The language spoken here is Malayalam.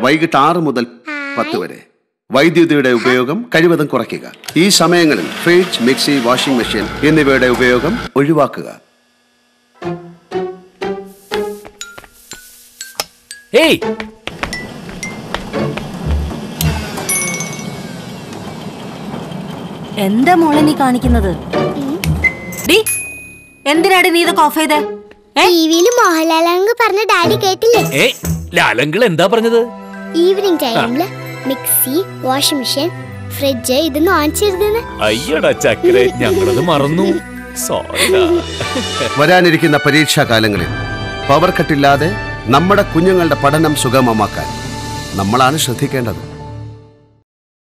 വൈകിട്ട് 6 മുതൽ 10 വരെ. വൈദ്യുതിയുടെ ഉപയോഗം കഴിവതും കുറയ്ക്കുക. ഈ സമയങ്ങളിൽ ഫ്രിഡ്ജ്, മിക്സി, വാഷിംഗ് മെഷീൻ എന്നിവയുടെ ഉപയോഗം ഒഴിവാക്കുക. എന്താ മോളെ നീ കാണിക്കുന്നത്? എന്തിനാടി നീ ഇതൊക്കെ ഓഫ് ചെയ്തേ? ടിവിയിൽ മോഹൻലാൽ പറഞ്ഞ ഡാഡി കേട്ടില്ലേ? ലാലങ്കിൾ എന്താ പറഞ്ഞത്? ഈവനിങ് ടൈമില് മിക്സി, വാഷിംഗ് മെഷീൻ, ഫ്രിഡ്ജ് ഇതൊന്നും ഓൺ ചെയ്തെന്ന്. അയ്യടാ ചക്കരെ, ഞങ്ങളത് മറന്നു. വരാനിരിക്കുന്ന പരീക്ഷാ കാലങ്ങളിൽ പവർ കട്ടില്ലാതെ നമ്മുടെ കുഞ്ഞുങ്ങളുടെ പഠനം സുഗമമാക്കാൻ നമ്മളാണ് ശ്രദ്ധിക്കേണ്ടത്.